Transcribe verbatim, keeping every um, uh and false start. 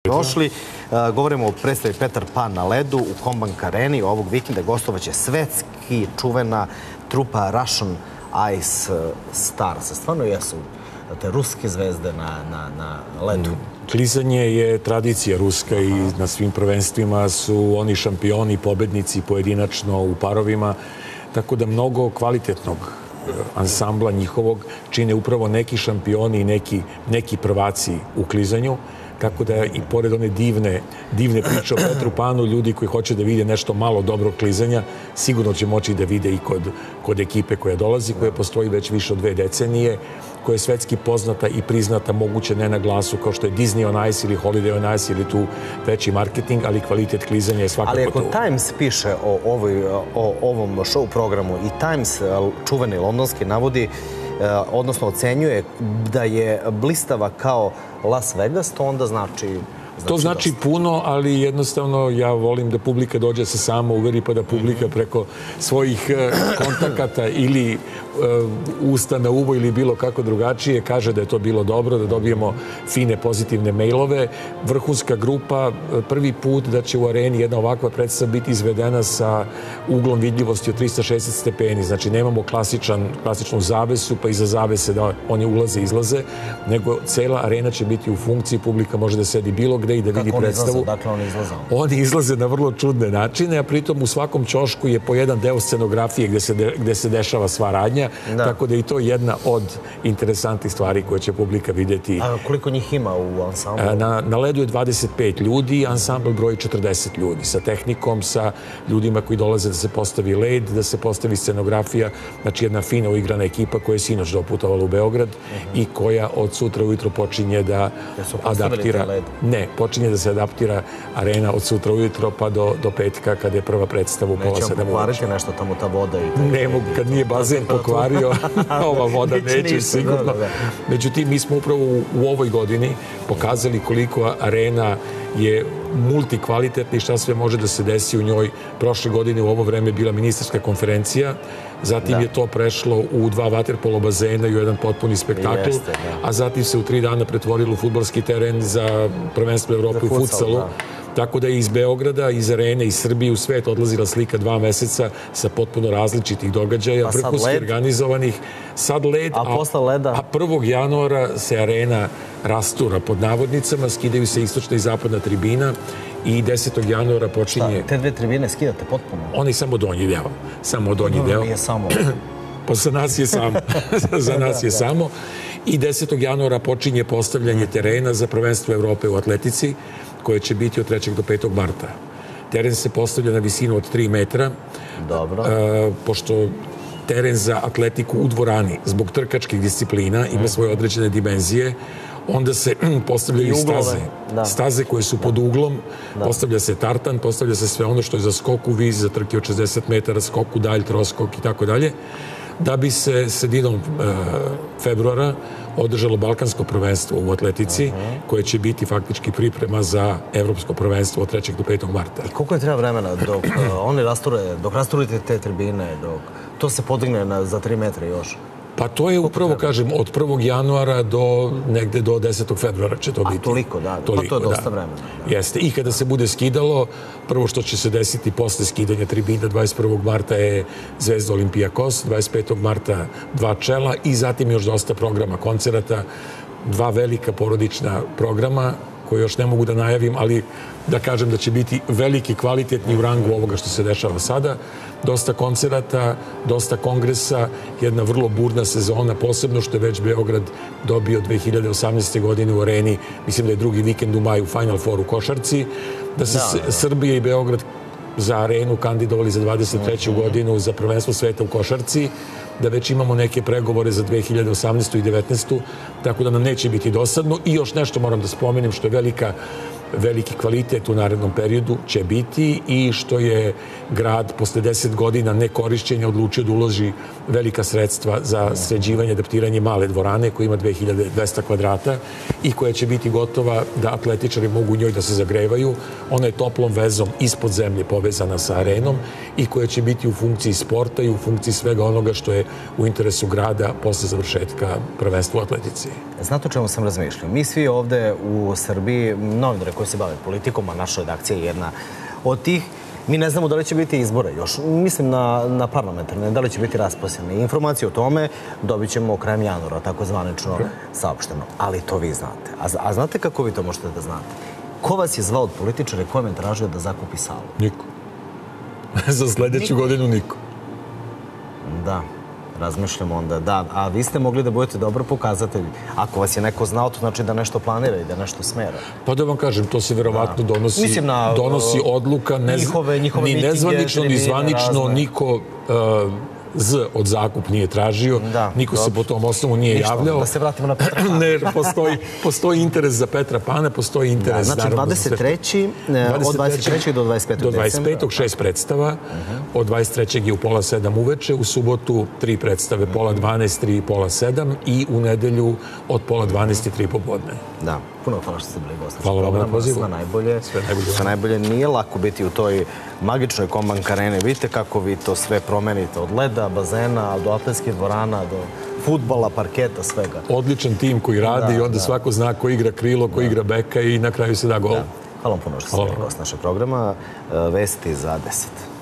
Došli. Govorimo o predstavi Petar Pan na ledu u Kombank areni. Ovog vikenda gostovaće svetski čuvena trupa Russian Ice Stars. Stvarno jesu te ruske zvezde na ledu. Klizanje je tradicija ruska i na svim prvenstvima su oni šampioni, pobednici pojedinačno u parovima. Tako da mnogo kvalitetnog ansambla njihovog čine upravo neki šampioni i neki, neki prvaci u klizanju. Tako da i pored one divne, divne priče o Petru Panu, ljudi koji hoće da vide nešto malo dobrog klizanja, sigurno će moći da vide i kod, kod ekipe koja dolazi, koja postoji već više od dve decenije, koja je svetski poznata i priznata, moguće ne na glasu, kao što je Disney on Ice ili Holiday on Ice ili tu veći marketing, ali kvalitet klizanja je svakako tu. Ali ako Times piše o, ovoj, o ovom show programu i Times, čuveni londonski, navodi, odnosno ocenjuje da je blistava kao Las Vegas, to onda znači... To znači puno, ali jednostavno ja volim da publika dođe se samo uveri, pa da publika preko svojih kontakata ili usta na uvo ili bilo kako drugačije kaže da je to bilo dobro, da dobijemo fine pozitivne mailove. Vrhunska grupa, prvi put da će u areni jedna ovakva predstava biti izvedena sa uglom vidljivosti od trista šezdeset stepeni. Znači nemamo klasičan, klasičnu zavesu, pa iza zavese da oni ulaze i izlaze, nego cela arena će biti u funkciji, publika može da sedi bilo gde i da vidi predstavu. Dakle, oni izlaze? Oni izlaze na vrlo čudne načine, a pritom u svakom ćošku je po jedan deo scenografije gde se, de, gde se dešava sva radnja, da. Tako da je to jedna od interesantnih stvari koje će publika vidjeti. A koliko njih ima u ansamblu? Na, na ledu je dvadeset pet ljudi, ansambl broji četrdeset ljudi, sa tehnikom, sa ljudima koji dolaze da se postavi led, da se postavi scenografija, znači jedna fina uigrana ekipa koja je sinoć doputovala u Beograd uh-huh. i koja od sutra ujutro počinje da adaptira... Ne, počinje da se adaptira arena od sutra ujutro pa do, do petka kada je prva predstava u pola sedam. Neće pokvariti nešto tamo ta voda? I ne mogu, kad nije bazen pokvario, ova voda neće sigurno. Međutim, mi smo upravo u, u ovoj godini pokazali koliko arena je multikvalitetna i šta sve može da se desi u njoj. Prošle godine u ovo vreme bila ministarska konferencija, zatim da. je to prešlo u dva vaterpolo bazena i u jedan potpuni spektakl, Jeste, a zatim se u tri dana pretvorilo u fudbalski teren za prvenstvo Evrope u futsalu. Da. Tako da je iz Beograda, iz arene, iz Srbije u svet odlazila slika dva meseca sa potpuno različitih događaja, vrhunski organizovanih. Sad led, a, posle leda? a prvog januara se arena rastura pod navodnicama, skidaju se istočna i zapadna tribina i desetog januara počinje... Šta, te dve tribine skidate potpuno? Oni samo donji deo. Samo donji deo. Nije samo. Pa za nas je samo. za nas je samo. I desetog januara počinje postavljanje terena za prvenstvo Evrope u atletici, koje će biti od trećeg do petog marta. Teren se postavlja na visinu od tri metra. Dobro. E, pošto teren za atletiku u dvorani zbog trkačkih disciplina ima svoje određene dimenzije, onda se postavljaju staze. Da. Staze koje su pod uglom, da. Postavlja se tartan, postavlja se sve ono što je za skok u viz, za trke od šezdeset metara, skok u dalj, troskok i tako dalje, da bi se sredinom e, februara održalo Balkansko prvenstvo u atletici, uh-huh. koje će biti faktički priprema za Evropsko prvenstvo od trećeg do petog marta. I koliko je treba vremena dok uh, oni rasture, dok rasturite te tribine, dok to se podigne na, za tri metra još? Pa to je upravo, kažem, od prvog januara do negde do desetog februara će to biti. A toliko, da. Toliko, pa to je dosta da. vremena. Da. Jeste. I kada se bude skidalo, prvo što će se desiti posle skidanja tribina dvadeset prvog marta je Zvezda Olimpijakos, dvadeset petog marta dva čela i zatim još dosta programa koncerata, dva velika porodična programa koje još ne mogu da najavim, ali da kažem da će biti veliki, kvalitetni u rangu ovoga što se dešava sada. Dosta koncerata, dosta kongresa, jedna vrlo burna sezona, posebno što je već Beograd dobio dve hiljade osamnaeste. godine u areni, mislim da je drugi vikend u maju Final Four u košarci, da se da, da. Srbija i Beograd za arenu kandidovali za dvadeset treću. godinu za prvenstvo sveta u košarci, da već imamo neke pregovore za dve hiljade osamnaestu. i devetnaestu. Tako da nam neće biti dosadno. I još nešto moram da spomenem što je velika veliki kvalitet u narednom periodu će biti i što je grad posle deset godina nekorišćenja odlučio da uloži velika sredstva za sređivanje, adaptiranje male dvorane koja ima dve hiljade dvesta kvadrata i koja će biti gotova da atletičari mogu u njoj da se zagrevaju. Ona je toplom vezom ispod zemlje povezana sa arenom i koja će biti u funkciji sporta i u funkciji svega onoga što je u interesu grada posle završetka prvenstva u atletici. Znate o čemu sam razmišljao? Mi svi ovde u Srbiji, novinari koji se bave politikom, a naša redakcija je jedna od tih. Mi ne znamo da li će biti izbore još. Mislim na, na parlamentarne, da li će biti rasposljedne. Informacije o tome dobit ćemo krajem januara, tako zvanično saopšteno. Ali to vi znate. A, a znate kako vi to možete da znate? Ko vas je zvao od političara i ko vam je tražio da zakupi salu? Niko. Za sljedeću godinu niko. Da, razmišljamo onda, da. A vi ste mogli da budete dobar pokazatelj. Ako vas je neko znao, to znači da nešto planira i da nešto smera. Pa da vam kažem, to se verovatno donosi, Mislim na, donosi odluka, ne, njihove, njihove ni mitinge, nezvanično, ni tribine, zvanično, razne. niko uh, Z od zakup nije tražio, Da, niko se dobro. po tom osnovu nije Ništa, javljao. da se vratimo na Petra Pana. Ne, postoji, postoji interes za Petra Pana, postoji interes... Znači, naravno, za dvadeset treći od dvadeset trećeg do dvadeset petog do dvadeset petog šest predstava, od dvadeset trećeg je u pola sedam uveče, u subotu tri predstave, pola dvanaest, tri i pola sedam i u nedelju od pola dvanaest i tri popodne. Da, puno hvala što ste bili gosti. Hvala vam na pozivu. Sve najbolje. Sve najbolje. Sve najbolje. Nije lako biti u toj magičnoj Kombank areni. Vidite kako vi to sve promenite. Od leda, bazena, do atletskih dvorana, do fudbala, parketa, svega. Odličan tim koji radi i onda svako zna ko igra krilo, ko igra beka i na kraju se da gol. Hvala vam puno što ste bili gost našeg programa. Vesti za deset.